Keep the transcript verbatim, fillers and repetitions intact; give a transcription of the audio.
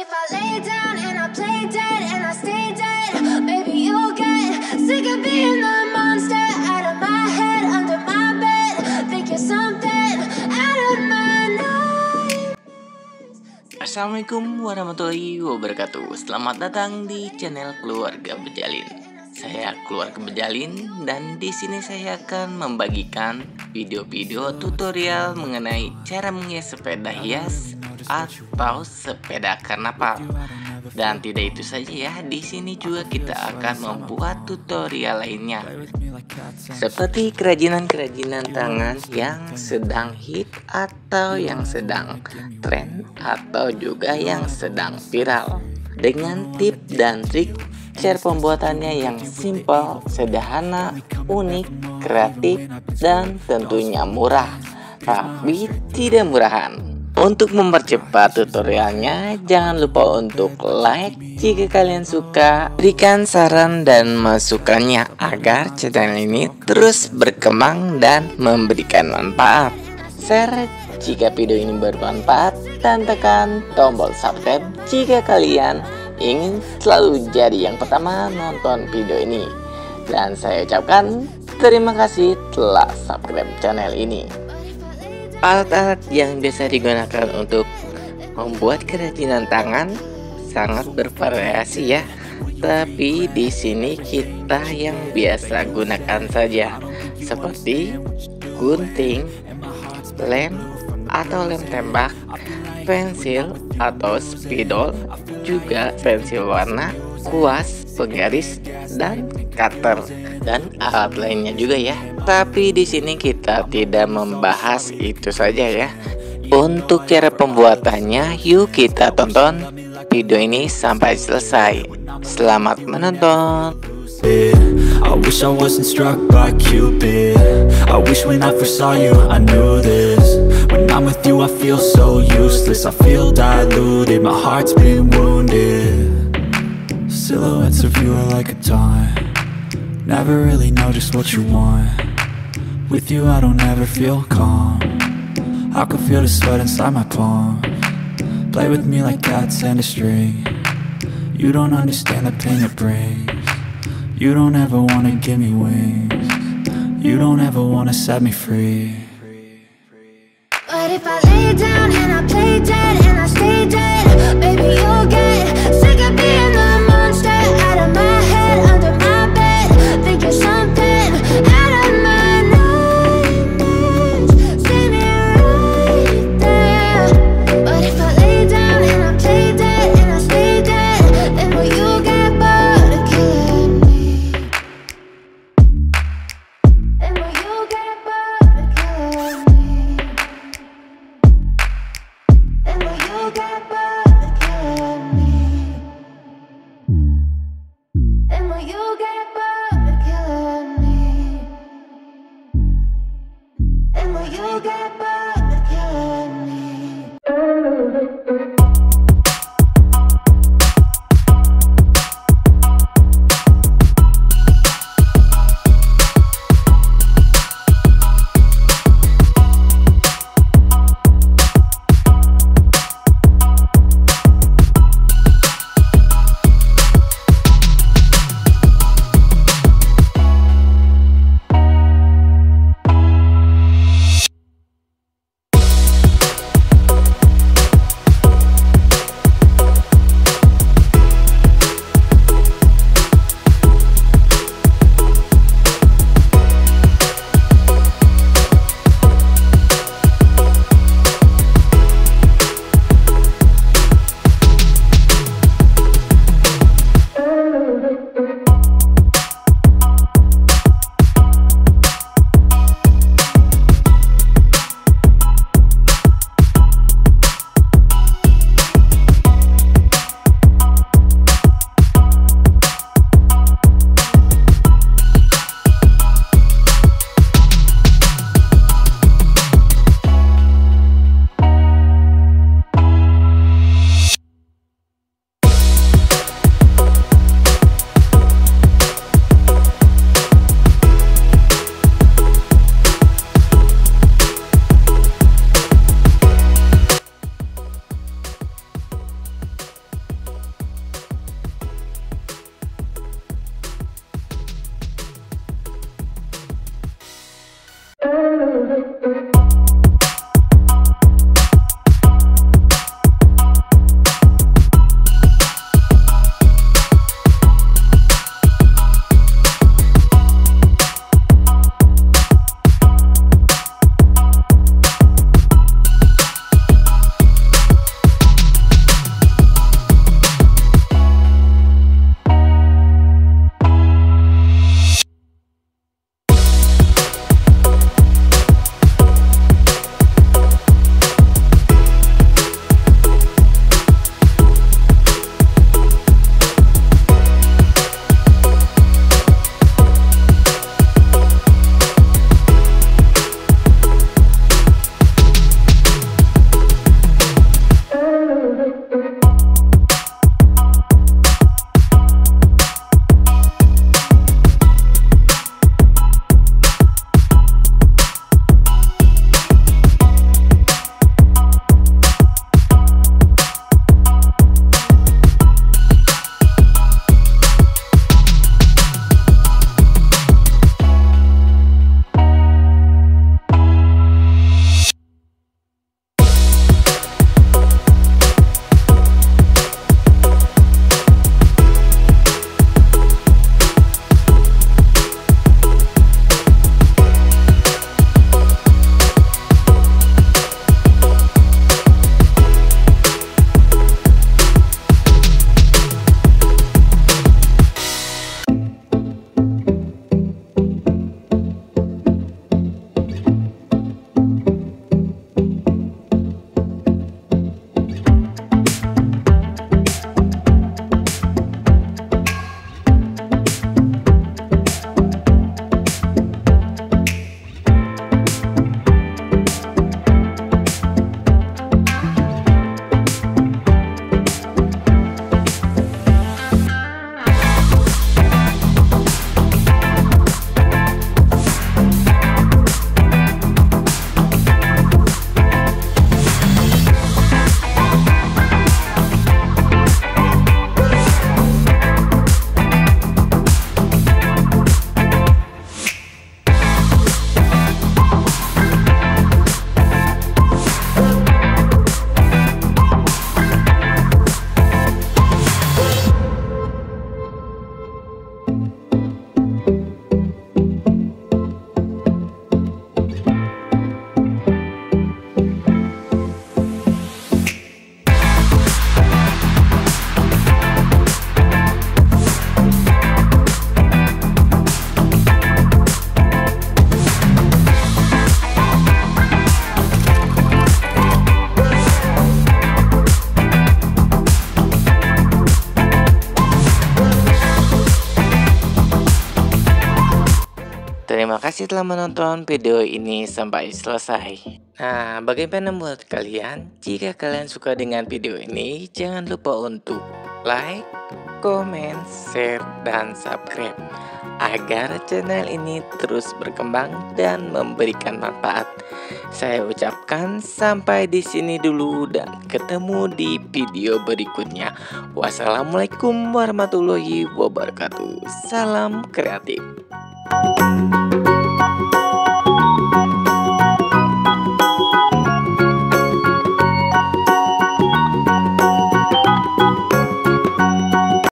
if I lay down and I play dead and I stay dead, maybe you'll get sick of being the monster out of my head, under my bed. Think you're something out of my nightmares. Assalamualaikum warahmatullahi wabarakatuh. Selamat datang di channel Keluarga Bejalin. Saya Keluarga Bejalin dan di sini saya akan membagikan video-video tutorial mengenai cara menghias sepeda hias atau sepeda karnaval. Dan tidak itu saja ya, di sini juga kita akan membuat tutorial lainnya. Seperti kerajinan-kerajinan tangan yang sedang hit atau yang sedang tren atau juga yang sedang viral. Dengan tip dan trik cara pembuatannya yang simple, sederhana, unik, kreatif, dan tentunya murah, tapi tidak murahan. Untuk mempercepat tutorialnya, jangan lupa untuk like jika kalian suka, berikan saran dan masukannya agar channel ini terus berkembang dan memberikan manfaat. Share jika video ini bermanfaat dan tekan tombol subscribe jika kalian ingin selalu jadi yang pertama nonton video ini. Dan saya ucapkan terima kasih telah subscribe channel ini. Alat-alat yang biasa digunakan untuk membuat kerajinan tangan sangat bervariasi ya. Tapi di sini kita yang biasa gunakan saja, seperti gunting, lem atau lem tembak, pensil atau spidol, juga pensil warna, kuas, penggaris, dan cutter, dan alat lainnya juga ya. Tapi di sini kita tidak membahas itu saja ya. Untuk cara pembuatannya, yuk kita tonton video ini sampai selesai. Selamat menonton. I wish I wasn't struck by Cupid. I wish when I first saw you I knew this. When I'm with you I feel so useless. I feel diluted, my heart's been wounded. Silhouettes of you are like a taunt. Never really know just what you want. With you I don't ever feel calm. I can feel the sweat inside my palm. Play with me like cats and a string. You don't understand the pain it brings. You don't ever wanna give me wings. You don't ever wanna set me free. But if I lay down and I play dead and I stay dead, maybe you'll get sick of being the monster out of my head, under my bed. Think you're something out of my nightmares. See me right there. But if I lay down and I play dead and I stay dead, then will you get bored of killing me? Then will you get bored of killing me? Then will you get bored? Terima kasih telah menonton video ini sampai selesai. Nah, bagaimana menurut kalian? Jika kalian suka dengan video ini, jangan lupa untuk like, comment, share, dan subscribe agar channel ini terus berkembang dan memberikan manfaat. Saya ucapkan sampai di sini dulu dan ketemu di video berikutnya. Wassalamualaikum warahmatullahi wabarakatuh. Salam kreatif.